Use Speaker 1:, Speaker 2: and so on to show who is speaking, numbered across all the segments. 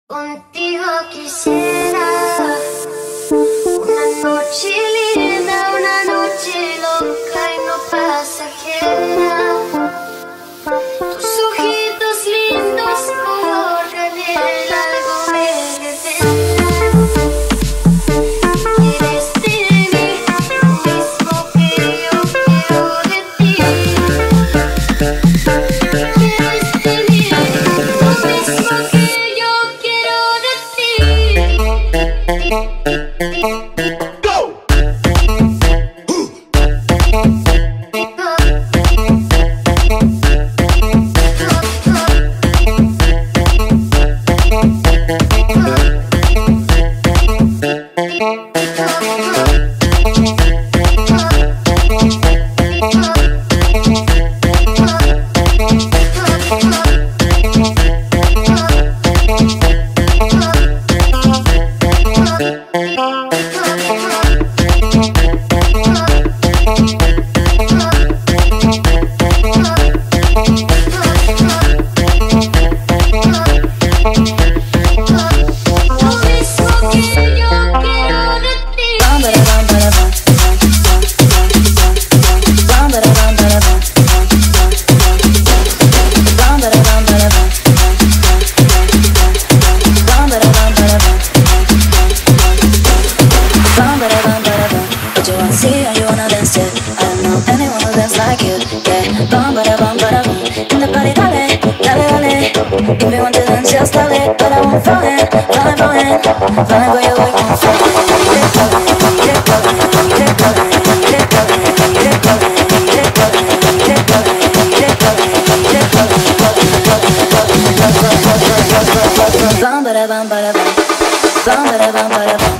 Speaker 1: Contigo quisiera una noche linda, una noche loca y no pasajera. Tus ojitos lindos, color canela, algo me revelan. Quieres de mí lo mismo que yo quiero de ti. Quieres de mí lo mismo que yo quiero de ti.
Speaker 2: Go!
Speaker 3: If you want to dance, just tell it. But I won't fall in, falling for you, I won't fall in. Bum ba da bum ba da bum, bum ba da bum ba da bum.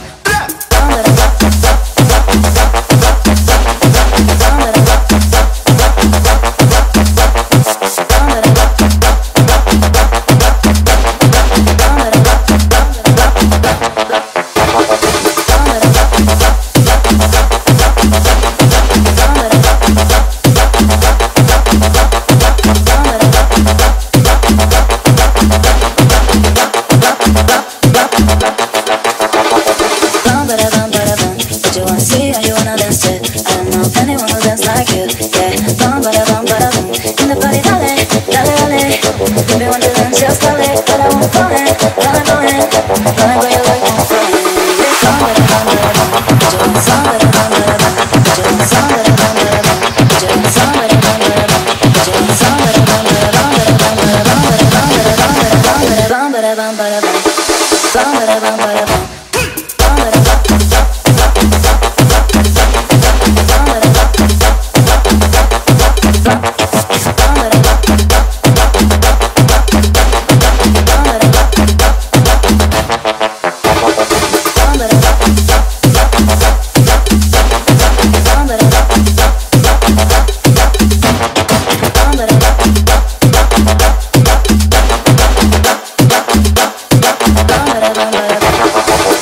Speaker 1: Bum ba da bum ba da bum.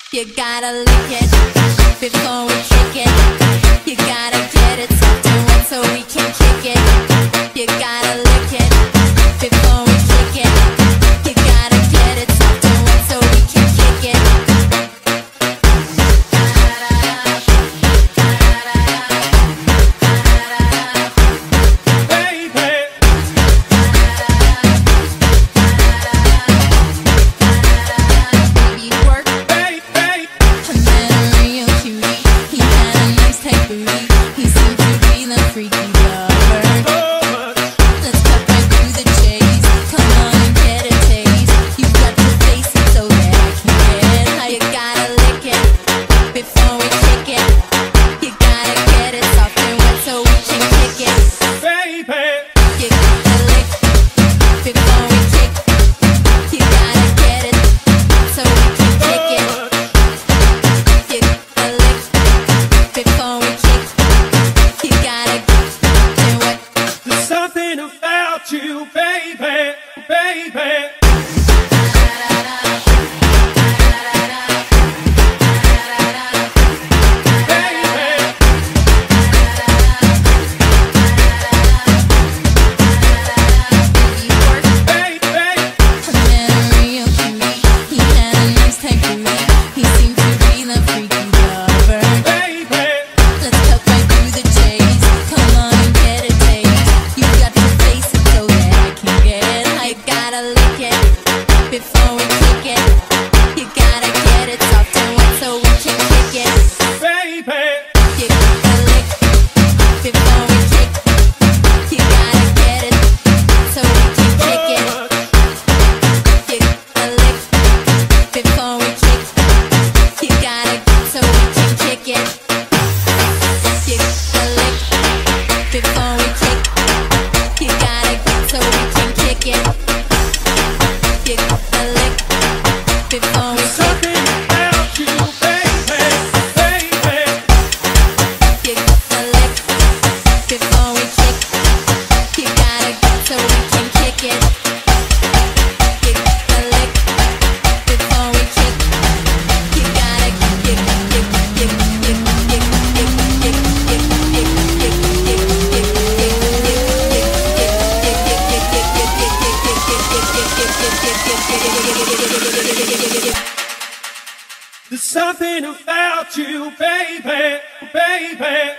Speaker 1: You gotta lick it before we kick it. You gotta get it soft and wet so we can kick it. You gotta lick it before we kick it. You gotta get it soft and wet so we can kick it.
Speaker 2: There's something about you, baby, baby.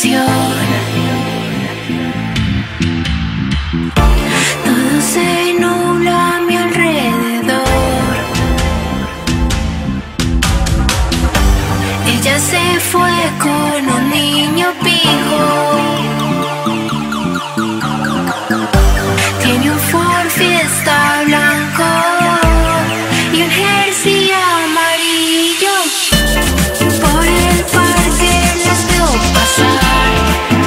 Speaker 3: habitación. Todo se nubla a mi alrededor. Ella se fue con un niño pijo. Tiene un Ford Fiesta blanco y un jersey amarillo. Por el parque las veo pasar.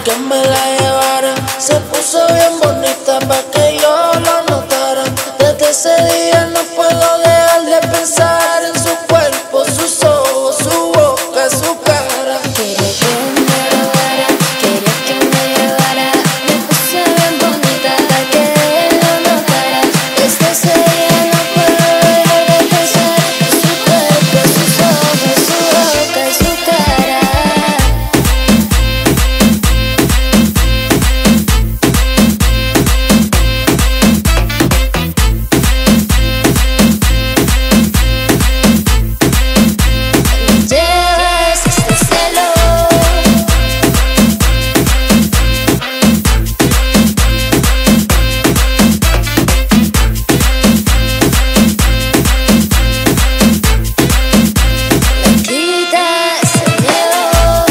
Speaker 4: que me la llevara. Se puso bien bonita pa' que yo lo notara. Desde ese día no puedo dejar de pensar en su cuerpo, sus ojos, su boca, su cara.
Speaker 3: Quería que me robara, quería que me llevara. Me puse bien bonita pa' que él lo notara. Desde ese día no puedo dejar de pensar en su cuerpo, sus ojos, su boca y su cara. Llevas este celo. Me quitas el miedo.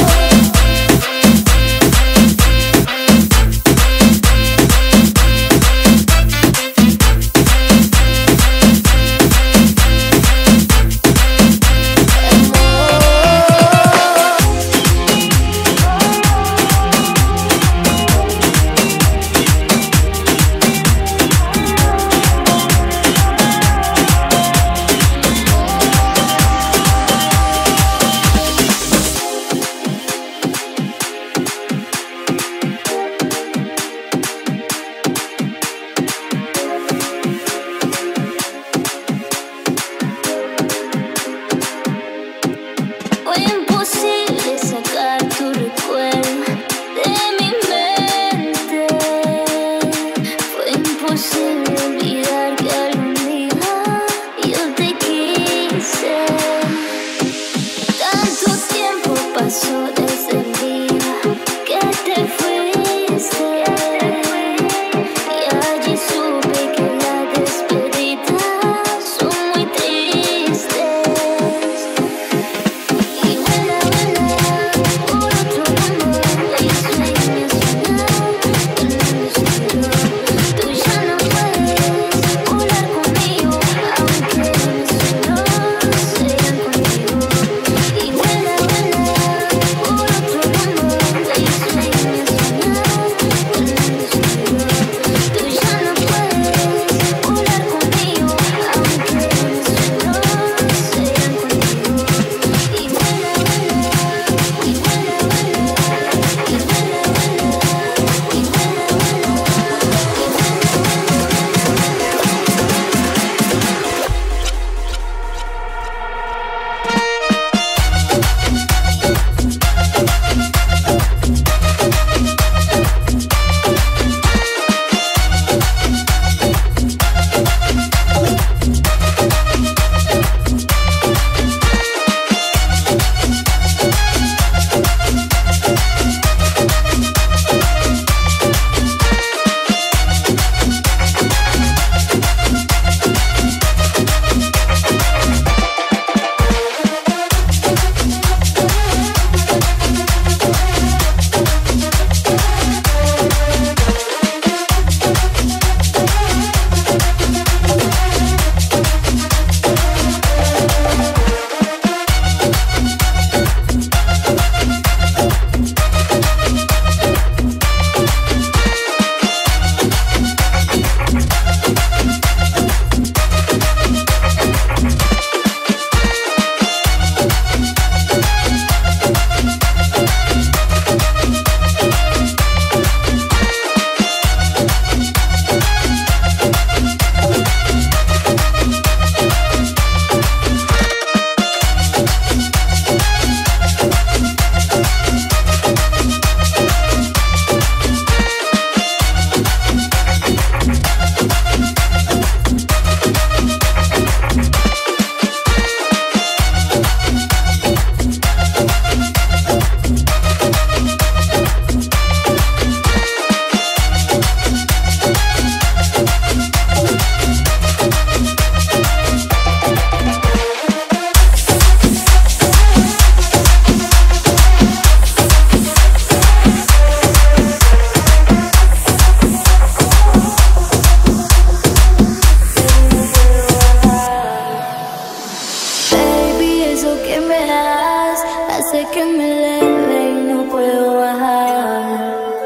Speaker 3: Fue imposible sacar tu recuerdo de mi mente. Fue imposible olvidar que algún día yo te quise. Tanto tiempo pasó desde el día que te fuiste. Y allí supe que las despedidas son muy tristes. Y vuela, vuela por otro mundo y sueña soñar en el oscuro. Tú ya no puedes volar conmigo, aunque mis sueños sean contigo. Y vuela, vuela por otro mundo y sueña soñar en el oscuro. Tú ya no puedes volar conmigo, aunque mis sueños sean contigo. Y vuela, vuela, y vuela, vuela, y vuela, vuela, y hace que me eleve y no puedo bajar.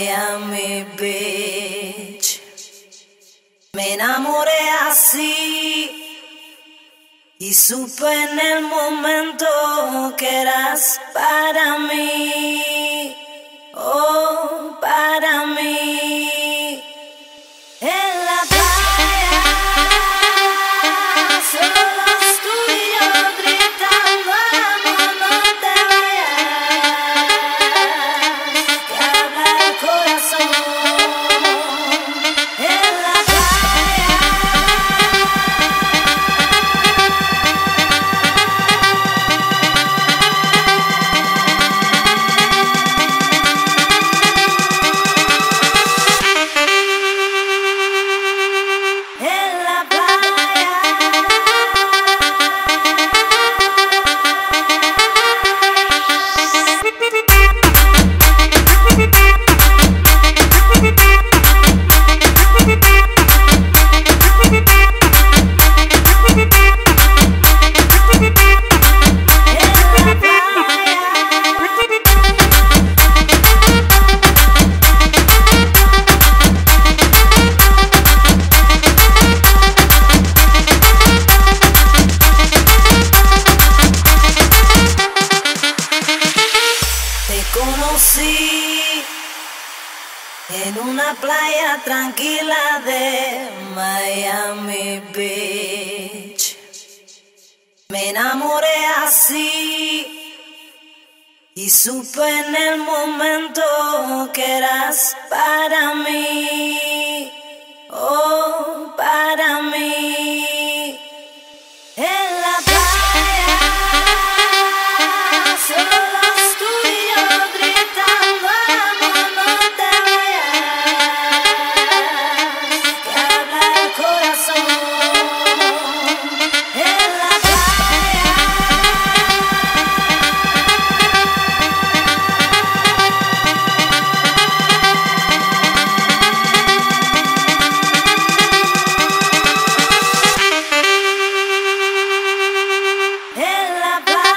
Speaker 5: Miami Beach. Me enamoré así y supe en el momento que eras para mí, oh, para mí. En la playa, solos tú y yo gritando, amor, no te vayas, que habla el corazón. En la playa, en la conocí en una playa tranquila de Miami Beach. Me enamoré así y supe en el momento que eras para mí, oh, para mí. En la playa, solos tú y yo gritando, amor, no te vayas, que habla el corazón. En la playa, en la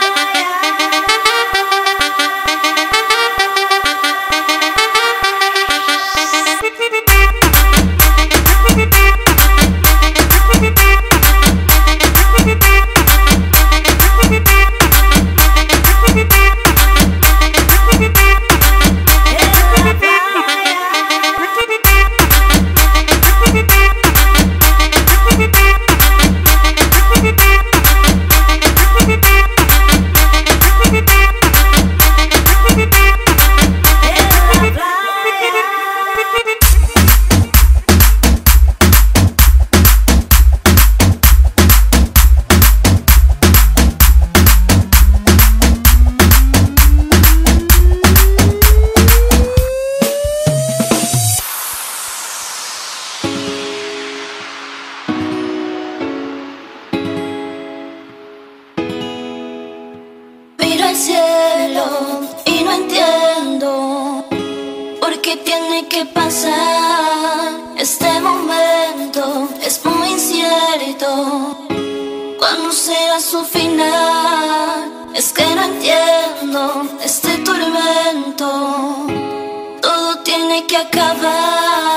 Speaker 5: miro al cielo y no entiendo por qué tiene que pasar este momento. Es muy incierto cuándo será su final. Es que no entiendo este tormento. Todo tiene que acabar.